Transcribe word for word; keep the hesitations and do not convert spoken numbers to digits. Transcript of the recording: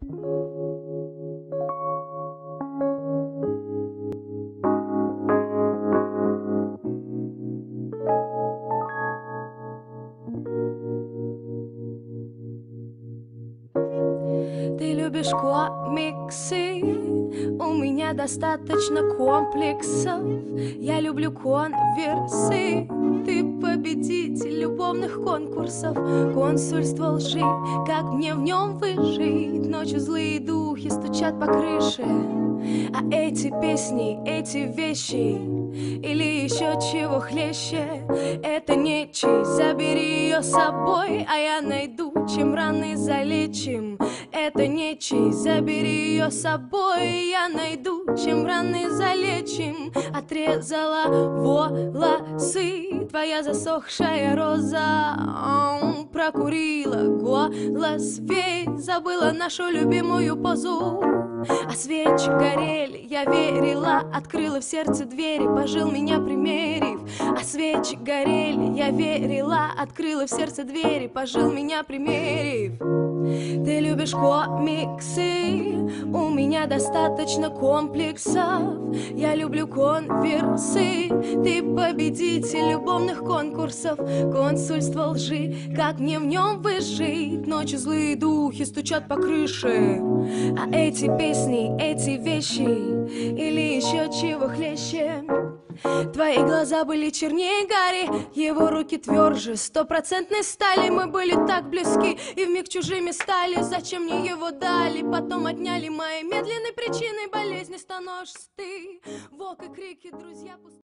Ты любишь комиксы, у меня достаточно комплексов. Я люблю конверсы, ты победитель любовных конкурсов. Консульство лжи, как мне в нем выжить? Ночью злые духи стучат по крыше. А эти песни, эти вещи, или еще чего хлеще, это нечисть, забери ее с собой, а я найду, чем раны залечим. Это нечисть, забери ее с собой, я найду, чем раны залечим. Отрезала волосы, твоя засохшая роза, прокурила голос весь, забыла нашу любимую позу. А свечи горели, я верила, открыла в сердце двери, пожил меня примерив. А свечи горели, я верила, открыла в сердце двери, пожил меня примерив. Ты любишь комиксы, у меня достаточно комплексов. Я люблю конверсы, ты победитель любовных конкурсов. Консульство лжи, как мне в нем выжить? Ночью злые духи стучат по крыше. А эти песни, эти вещи, или еще чего хлеще. Твои глаза были чернее Гарри, его руки тверже стопроцентной стали. Мы были так близки и вмиг чужими стали. Зачем мне его дали, потом отняли? Моей медленной причиной болезни становишься ты. Волк и крики, друзья.